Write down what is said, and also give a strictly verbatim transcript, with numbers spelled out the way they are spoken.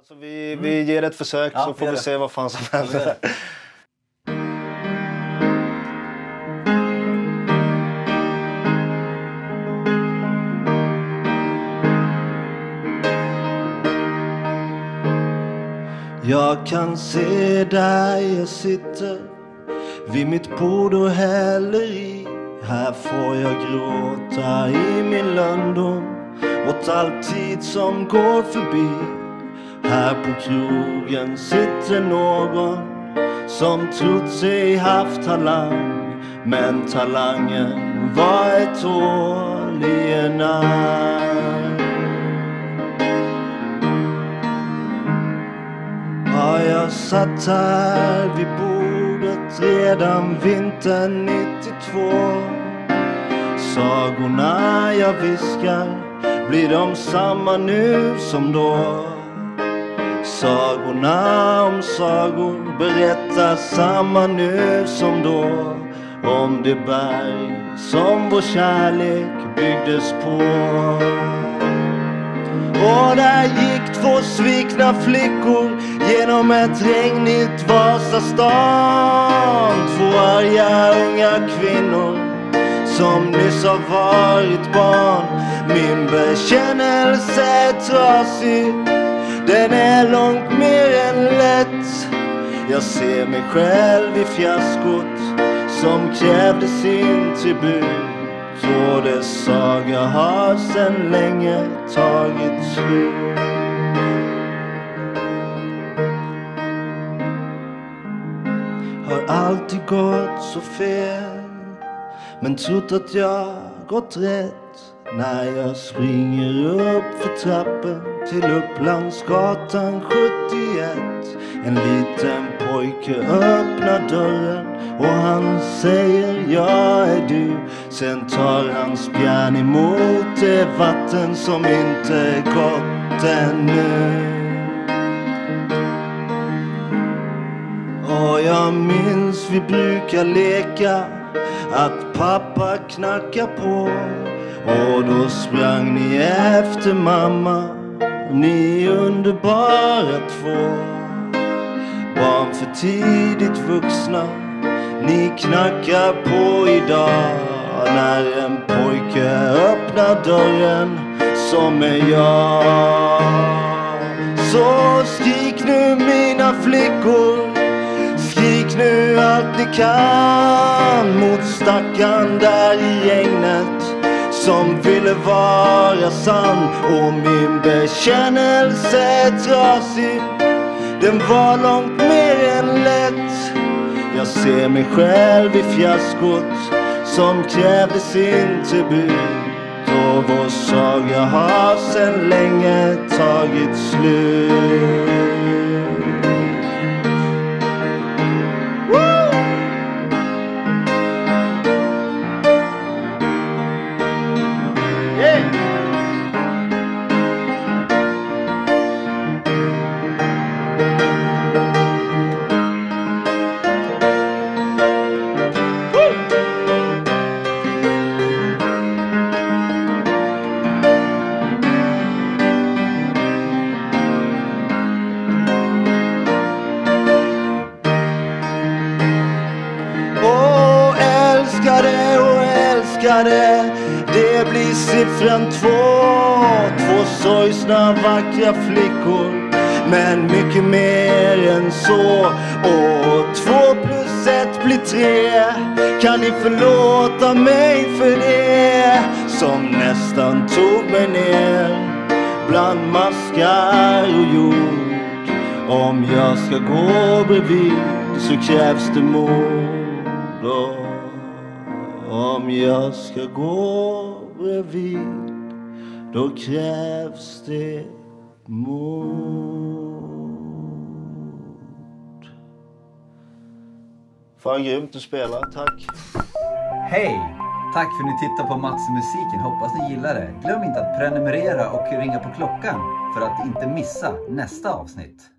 Så vi, mm. vi ger ett försök ja, så får vi det. se vad fan som händer. Jag kan se där jag sitter vid mitt bord och häller i. Här får jag gråta i min London åt all tid som går förbi. Här på krogen sitter någon som trott sig haft talang, men talangen var ett hål i en arm. Har jag satt här vid bordet redan vintern nittiotvå. Sagorna jag viskar, blir de samma nu som då? Sagorna om sagor berättar samma nu som då. Om det berg som vår kärlek byggdes på. Och där gick två svikna flickor genom ett regnigt Vasastan. Två arga unga kvinnor som nyss har varit barn. Min bekännelse är trasig, den är långt mer än lätt. Jag ser mig själv i fiaskot som krävde sin tribut. Och dess saga har sedan länge tagit slut. Har alltid gått så fel, men trott att jag gått rätt. När jag springer upp för trappen till Upplandsgatan sjuttioett. En liten pojke öppnar dörren och han säger jag är du. Sen tar han spjärn emot det vatten som inte gått ännu. Och jag minns vi brukar leka att pappa knackar på. Och då sprang ni efter mamma, ni är underbara två. Barn för tidigt vuxna, ni knackar på idag. När en pojke öppnar dörren som är jag. Så skrik nu mina flickor, skrik nu allt ni kan mot stackarn där i regnet som ville vara sann. Och min bekännelse är trasig, den var långt mer än lätt. Jag ser mig själv i fiaskot som krävde sin tribut. Och vår saga har sedan länge tagit slut. Det blir siffran två. Två sorgsna vackra flickor, men mycket mer än så. Och två plus ett blir tre. Kan ni förlåta mig för det som nästan tog mig ner bland maskar och jord. Om jag ska gå bredvid så krävs det mod. Och om jag ska gå bredvid, då krävs det mod. Fan grymt du spelar, tack. Hej, tack för att ni tittar på Mats musiken, hoppas ni gillar det. Glöm inte att prenumerera och ringa på klockan för att inte missa nästa avsnitt.